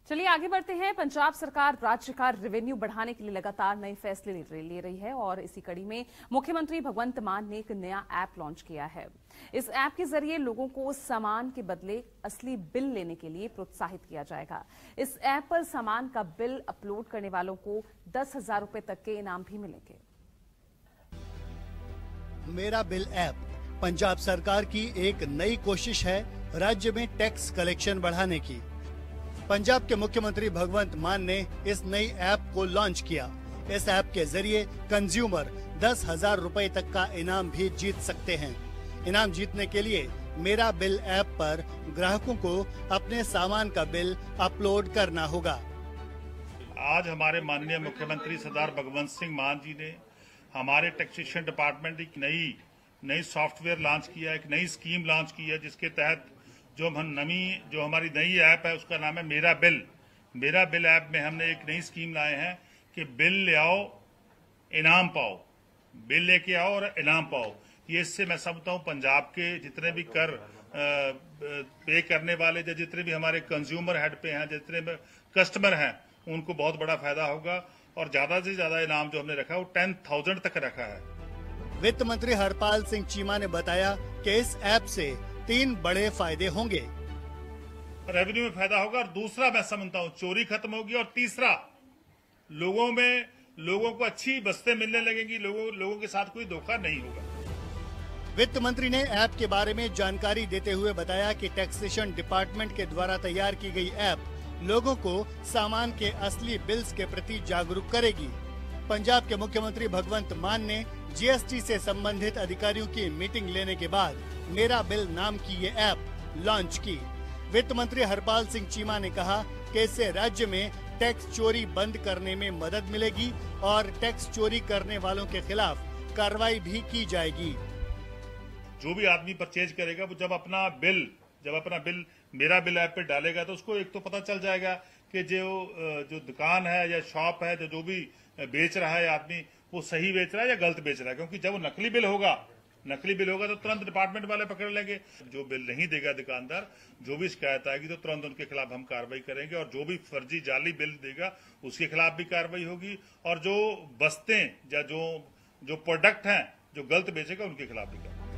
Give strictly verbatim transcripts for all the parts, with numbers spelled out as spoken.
चलिए आगे बढ़ते हैं। पंजाब सरकार राज्य का रेवेन्यू बढ़ाने के लिए लगातार नए फैसले ले रही है और इसी कड़ी में मुख्यमंत्री भगवंत मान ने एक नया ऐप लॉन्च किया है। इस ऐप के जरिए लोगों को सामान के बदले असली बिल लेने के लिए प्रोत्साहित किया जाएगा। इस ऐप पर सामान का बिल अपलोड करने वालों को दस हजार रुपए तक के इनाम भी मिलेंगे। मेरा बिल ऐप पंजाब सरकार की एक नई कोशिश है राज्य में टैक्स कलेक्शन बढ़ाने की। पंजाब के मुख्यमंत्री भगवंत मान ने इस नई ऐप को लॉन्च किया। इस ऐप के जरिए कंज्यूमर दस हजार रूपए तक का इनाम भी जीत सकते हैं। इनाम जीतने के लिए मेरा बिल ऐप पर ग्राहकों को अपने सामान का बिल अपलोड करना होगा। आज हमारे माननीय मुख्यमंत्री सरदार भगवंत सिंह मान जी ने हमारे टैक्सेशन डिपार्टमेंट एक नई नई सॉफ्टवेयर लॉन्च किया, एक नई स्कीम लॉन्च की है, जिसके तहत जो हम नवी जो हमारी नई ऐप है उसका नाम है मेरा बिल। मेरा बिल ऐप में हमने एक नई स्कीम लाए हैं कि बिल ले आओ इनाम पाओ, बिल लेके आओ और इनाम पाओ। ये इससे मैं समझता हूँ पंजाब के जितने भी कर पे करने वाले, जितने भी हमारे कंज्यूमर हेड पे हैं, जितने भी कस्टमर हैं, उनको बहुत बड़ा फायदा होगा। और ज्यादा से ज्यादा इनाम जो हमने रखा है वो टेन थाउजेंड तक रखा है। वित्त मंत्री हरपाल सिंह चीमा ने बताया कि इस ऐप से तीन बड़े फायदे होंगे। रेवेन्यू में फायदा होगा और दूसरा मैं समझता हूँ चोरी खत्म होगी और तीसरा लोगों में लोगों को अच्छी बस्तें मिलने लगेंगी, लोगों लोगों के साथ कोई धोखा नहीं होगा। वित्त मंत्री ने ऐप के बारे में जानकारी देते हुए बताया कि टैक्सेशन डिपार्टमेंट के द्वारा तैयार की गई ऐप लोगों को सामान के असली बिल्स के प्रति जागरूक करेगी। पंजाब के मुख्यमंत्री भगवंत मान ने जीएसटी से संबंधित अधिकारियों की मीटिंग लेने के बाद मेरा बिल नाम की ये ऐप लॉन्च की। वित्त मंत्री हरपाल सिंह चीमा ने कहा कि इससे राज्य में टैक्स चोरी बंद करने में मदद मिलेगी और टैक्स चोरी करने वालों के खिलाफ कार्रवाई भी की जाएगी। जो भी आदमी परचेज करेगा वो जब अपना बिल जब अपना बिल मेरा बिल ऐप पे डालेगा तो उसको एक तो पता चल जाएगा कि जो जो दुकान है या शॉप है, जो जो भी बेच रहा है आदमी, वो सही बेच रहा है या गलत बेच रहा है। क्योंकि जब वो नकली बिल होगा नकली बिल होगा तो तुरंत डिपार्टमेंट वाले पकड़ लेंगे। जो बिल नहीं देगा दुकानदार, जो भी शिकायत आएगी तो तुरंत उनके खिलाफ हम कार्रवाई करेंगे और जो भी फर्जी जाली बिल देगा उसके खिलाफ भी कार्रवाई होगी और जो बस्तें या जो जो प्रोडक्ट हैं जो गलत बेचेगा उनके खिलाफ भी कार्रवाई।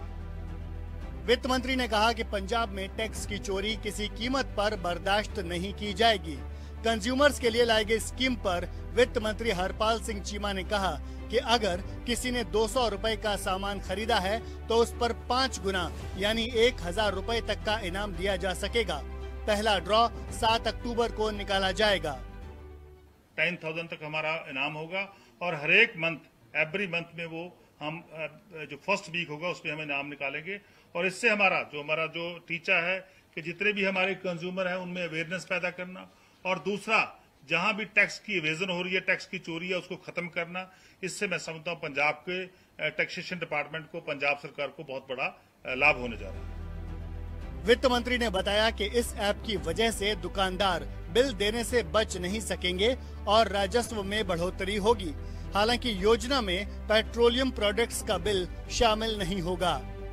वित्त मंत्री ने कहा कि पंजाब में टैक्स की चोरी किसी कीमत पर बर्दाश्त नहीं की जाएगी। कंज्यूमर्स के लिए लाई गई स्कीम पर वित्त मंत्री हरपाल सिंह चीमा ने कहा कि अगर किसी ने दो सौ रुपए का सामान खरीदा है तो उस पर पाँच गुना यानी एक हजार रूपए तक का इनाम दिया जा सकेगा। पहला ड्रॉ सात अक्टूबर को निकाला जाएगा। टेन थाउजेंड तक हमारा इनाम होगा और हर एक मंथ एवरी मंथ में वो हम जो फर्स्ट वीक होगा उसमें हम इनाम निकालेंगे। और इससे हमारा जो हमारा जो टीचा है कि जितने भी हमारे कंज्यूमर हैं उनमें अवेयरनेस पैदा करना और दूसरा जहां भी टैक्स की इवेजन हो रही है, टैक्स की चोरी है, उसको खत्म करना। इससे मैं समझता हूं पंजाब के टैक्सेशन डिपार्टमेंट को, पंजाब सरकार को बहुत बड़ा लाभ होने जा रहा है। वित्त मंत्री ने बताया कि इस ऐप की वजह से दुकानदार बिल देने से बच नहीं सकेंगे और राजस्व में बढ़ोतरी होगी। हालांकि योजना में पेट्रोलियम प्रोडक्ट्स का बिल शामिल नहीं होगा।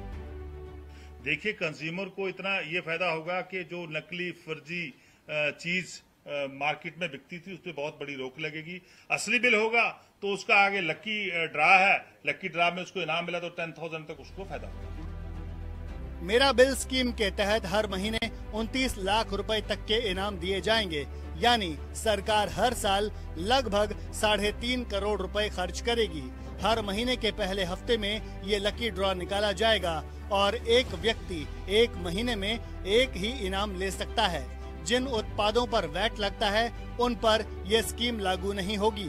देखिए, कंज्यूमर को इतना ये फायदा होगा कि जो नकली फर्जी चीज मार्केट में बिकती थी उस पर बहुत बड़ी रोक लगेगी। असली बिल होगा तो उसका आगे लकी ड्रा है, लकी ड्रा में उसको इनाम मिला तो टेन थाउजेंड तक उसको फायदा होगा। मेरा बिल स्कीम के तहत हर महीने उनतीस लाख रुपए तक के इनाम दिए जाएंगे, यानी सरकार हर साल लगभग साढ़े तीन करोड़ रुपए खर्च करेगी। हर महीने के पहले हफ्ते में ये लकी ड्रॉ निकाला जाएगा और एक व्यक्ति एक महीने में एक ही इनाम ले सकता है। जिन उत्पादों पर वैट लगता है उन पर यह स्कीम लागू नहीं होगी।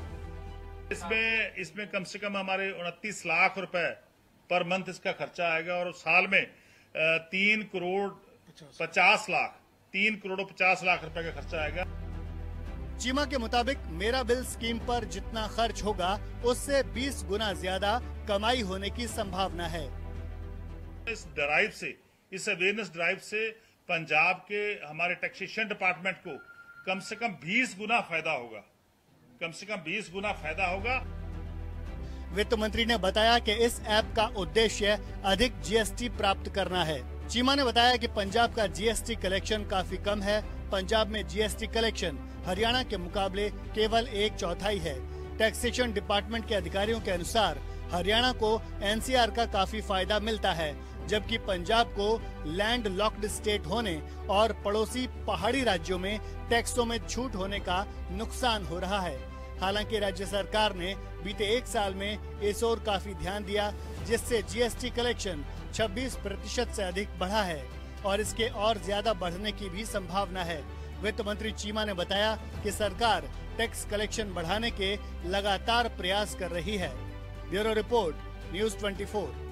इसमें इसमें कम से कम हमारे उनतीस लाख रुपए पर मंथ इसका खर्चा आएगा और साल में तीन करोड़ पचास लाख तीन करोड़ पचास लाख रुपए का खर्चा आएगा। चीमा के मुताबिक मेरा बिल स्कीम पर जितना खर्च होगा उससे बीस गुना ज्यादा कमाई होने की संभावना है। इस ड्राइव से, इस अवेयरनेस ड्राइव से पंजाब के हमारे टैक्सेशन डिपार्टमेंट को कम से कम बीस गुना फायदा होगा, कम से कम बीस गुना फायदा होगा। वित्त मंत्री ने बताया कि इस ऐप का उद्देश्य अधिक जीएसटी प्राप्त करना है। चीमा ने बताया कि पंजाब का जीएसटी कलेक्शन काफी कम है पंजाब में जीएसटी कलेक्शन हरियाणा के मुकाबले केवल एक चौथाई है। टैक्सेशन डिपार्टमेंट के अधिकारियों के अनुसार हरियाणा को एनसीआर का काफी फायदा मिलता है, जबकि पंजाब को लैंड लॉक्ड स्टेट होने और पड़ोसी पहाड़ी राज्यों में टैक्सों में छूट होने का नुकसान हो रहा है। हालांकि राज्य सरकार ने बीते एक साल में इस ओर काफी ध्यान दिया, जिससे जीएसटी कलेक्शन छब्बीस प्रतिशत से अधिक बढ़ा है और इसके और ज्यादा बढ़ने की भी संभावना है। वित्त मंत्री चीमा ने बताया कि सरकार टैक्स कलेक्शन बढ़ाने के लगातार प्रयास कर रही है। ब्यूरो रिपोर्ट, न्यूज़ चौबीस।